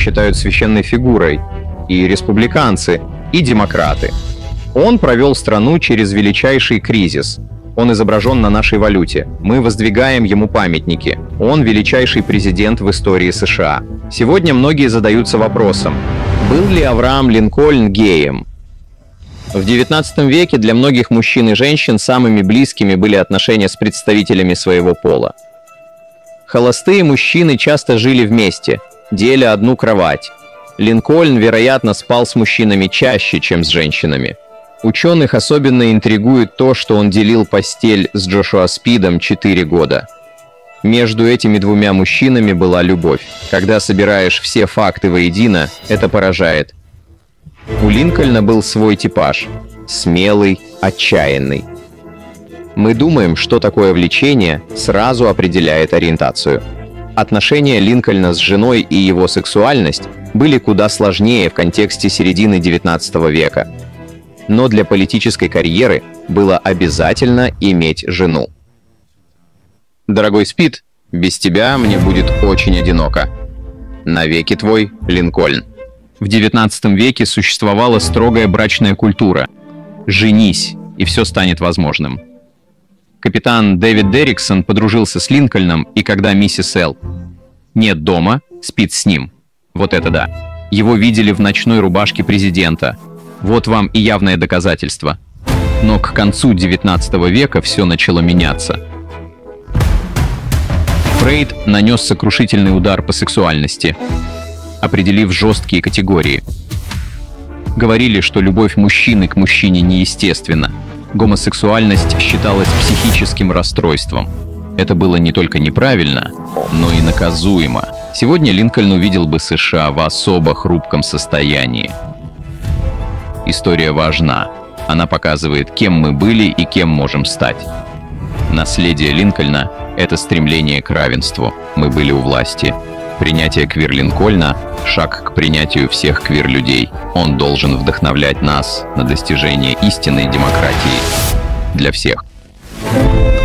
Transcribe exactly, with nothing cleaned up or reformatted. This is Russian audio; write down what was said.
считают священной фигурой, и республиканцы, и демократы. Он провел страну через величайший кризис. Он изображен на нашей валюте. Мы воздвигаем ему памятники. Он величайший президент в истории США. Сегодня многие задаются вопросом: был ли Авраам Линкольн геем? В девятнадцатом веке для многих мужчин и женщин самыми близкими были отношения с представителями своего пола. Холостые мужчины часто жили вместе, деля одну кровать. Линкольн, вероятно, спал с мужчинами чаще, чем с женщинами. Ученых особенно интригует то, что он делил постель с Джошуа Спидом четыре года. Между этими двумя мужчинами была любовь. Когда собираешь все факты воедино, это поражает. У Линкольна был свой типаж – смелый, отчаянный. Мы думаем, что такое влечение сразу определяет ориентацию. Отношения Линкольна с женой и его сексуальность были куда сложнее в контексте середины девятнадцатого века. Но для политической карьеры было обязательно иметь жену. Дорогой Спид, без тебя мне будет очень одиноко. Навеки твой, Линкольн. В девятнадцатом веке существовала строгая брачная культура. Женись, и все станет возможным. Капитан Дэвид Дерриксон подружился с Линкольном, и когда миссис Л. нет дома, Спид с ним. Вот это да. Его видели в ночной рубашке президента. Вот вам и явное доказательство. Но к концу девятнадцатого века все начало меняться. Фрейд нанес сокрушительный удар по сексуальности, определив жесткие категории. Говорили, что любовь мужчины к мужчине неестественна. Гомосексуальность считалась психическим расстройством. Это было не только неправильно, но и наказуемо. Сегодня Линкольн увидел бы США в особо хрупком состоянии. История важна. Она показывает, кем мы были и кем можем стать. Наследие Линкольна — это стремление к равенству. Мы были у власти. Принятие квир-Линкольна — шаг к принятию всех квир-людей. Он должен вдохновлять нас на достижение истинной демократии для всех.